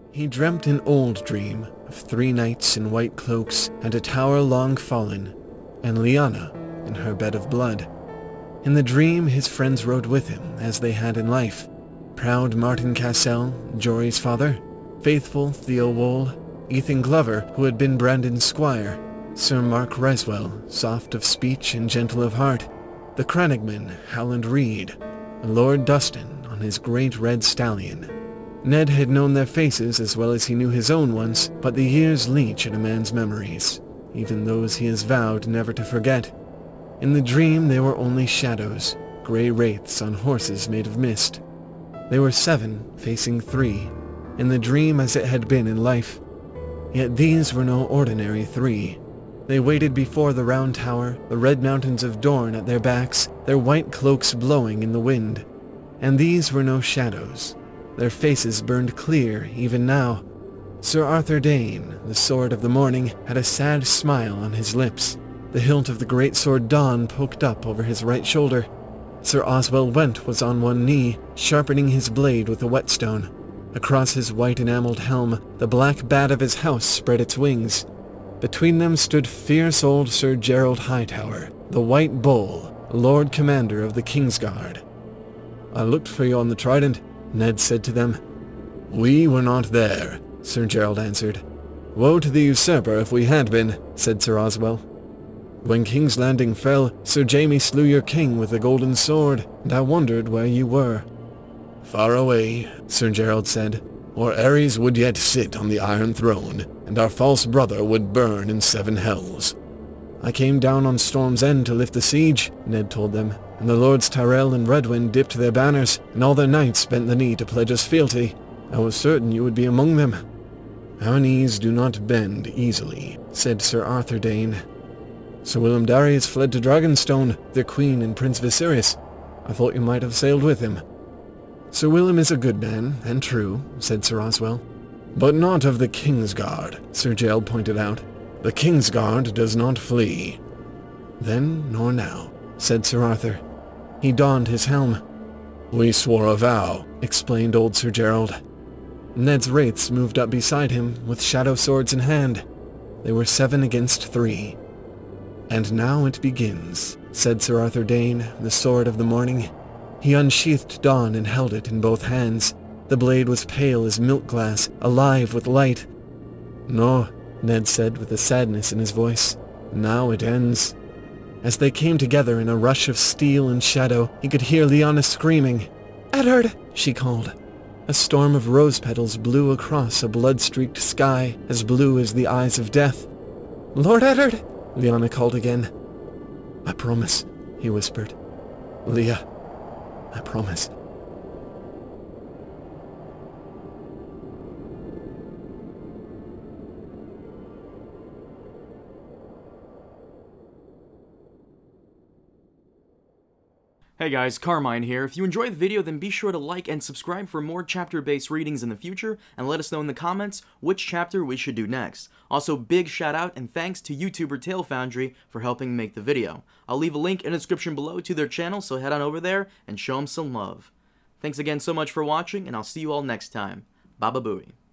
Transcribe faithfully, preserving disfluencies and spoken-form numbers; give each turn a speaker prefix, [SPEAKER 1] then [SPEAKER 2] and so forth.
[SPEAKER 1] He dreamt an old dream of three knights in white cloaks and a tower long fallen, and Lyanna in her bed of blood. In the dream, his friends rode with him as they had in life. Proud Martin Cassel, Jory's father, faithful Theowole, Ethan Glover, who had been Brandon's squire, Sir Mark Reswell, soft of speech and gentle of heart, the Cranagman, Howland Reed, and Lord Dustin on his great red stallion. Ned had known their faces as well as he knew his own once, but the years leech at a man's memories, even those he has vowed never to forget. In the dream they were only shadows, grey wraiths on horses made of mist. They were seven, facing three, in the dream as it had been in life. Yet these were no ordinary three. They waited before the round tower, the red mountains of Dorne at their backs, their white cloaks blowing in the wind. And these were no shadows. Their faces burned clear, even now. Sir Arthur Dayne, the Sword of the Morning, had a sad smile on his lips. The hilt of the great sword Dawn poked up over his right shoulder. Sir Oswell Went was on one knee, sharpening his blade with a whetstone. Across his white enameled helm, the black bat of his house spread its wings. Between them stood fierce old Sir Gerald Hightower, the White Bull, Lord Commander of the Kingsguard. "I looked for you on the Trident," Ned said to them. "We were not there," Sir Gerald answered. "Woe to the usurper if we had been," said Sir Oswell. "When King's Landing fell, Sir Jaime slew your king with the golden sword, and I wondered where you were." "Far away," Sir Gerald said, "or Aerys would yet sit on the Iron Throne, and our false brother would burn in seven hells." "I came down on Storm's End to lift the siege," Ned told them, "and the Lords Tyrell and Redwyn dipped their banners, and all their knights bent the knee to pledge us fealty. I was certain you would be among them." "Our knees do not bend easily," said Sir Arthur Dayne. "Sir Willem Darry has fled to Dragonstone, their queen and Prince Viserys. I thought you might have sailed with him." "Sir Willem is a good man, and true," said Sir Oswell. "But not of the Kingsguard," Sir Gerald pointed out. "The Kingsguard does not flee." "Then nor now," said Sir Arthur. He donned his helm. "We swore a vow," explained old Sir Gerald. Ned's wraiths moved up beside him, with shadow swords in hand. They were seven against three. "And now it begins," said Sir Arthur Dayne, the Sword of the Morning. He unsheathed Dawn and held it in both hands. The blade was pale as milk glass, alive with light. "No," Ned said with a sadness in his voice. "Now it ends." As they came together in a rush of steel and shadow, he could hear Lyanna screaming. "Eddard!" she called. A storm of rose petals blew across a blood-streaked sky, as blue as the eyes of death. "Lord Eddard!" Lyanna called again. "I promise," he whispered. "Leah, I promise."
[SPEAKER 2] Hey guys, Carmine here. If you enjoyed the video, then be sure to like and subscribe for more chapter-based readings in the future, and let us know in the comments which chapter we should do next. Also, big shout out and thanks to YouTuber Tale Foundry for helping make the video. I'll leave a link in the description below to their channel, so head on over there and show them some love. Thanks again so much for watching, and I'll see you all next time. Baba Booey.